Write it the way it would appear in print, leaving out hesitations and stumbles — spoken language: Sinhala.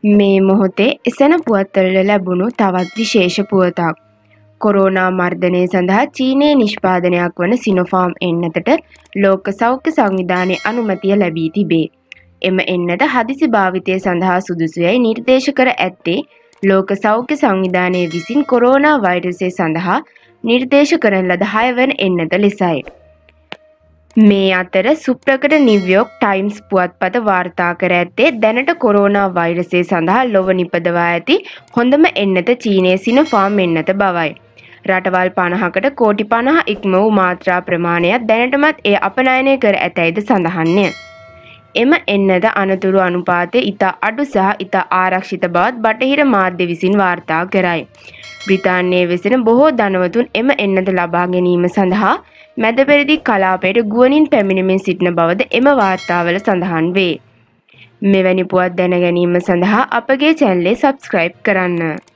මේ මොහොතේ එසැන පුවත්වල ලැබුණු තවත් විශේෂ පුවතක්. කොරෝනා මර්ධනය සඳහා චීනයේ නිෂ්පාදනයක් වන සිනෝෆාර්ම් එන්නතට ලෝක සෞඛ්‍ය සංවිධානයේ අනුමැතිය ලැබී තිබේ. එම එන්නත හදිසි භාවිතය සඳහා සුදුසුයයි නිර්දේශ කර ඇත්තේ ලෝක සෞඛ්‍ය සංවිධානය විසින් කොරෝනා වෛරසය සඳහා නිර්දේශ කරන ලද 6 වන එන්නත ලෙසයි. මේ අතර සුප්‍රකට නිව්යෝක් ටයිම්ස් පුවත්පත වාර්තා කර ඇත්තේ දැනට කොරෝනා වෛරසය සඳහා ලොව නිපදවා ඇති හොඳම එන්නත චීනයේ සිනෝෆාර්ම් එන්නත බවයි. රටවල් 50කට කෝටි 50 ඉක්ම වූ මාත්‍රා ප්‍රමාණයක් දැනටමත් එය අපනයනය කර ඇතැයිද සඳහන්ය. එම එන්නත අනතුරු අනුපාතය ඉතා අඩු සහ ඉතා ආරක්ෂිත බවත් බටහිර මාධ්‍ය විසින් වාර්තා කරයි. බ්‍රිතාන්‍යයේ වෙසෙන බොහෝ ධනවතුන් එම එන්නත ලබා ගැනීම සඳහා මැද පෙරදිග කලාපයට ගුවනින් පැමිණෙමින් සිටින බවද එම වාර්තාවල සඳහන් වේ. මෙවැනි පුවත් දැන ගැනීම සඳහා අපගේ චැනලය සබ්ස්ක්‍රයිබ් කරන්න.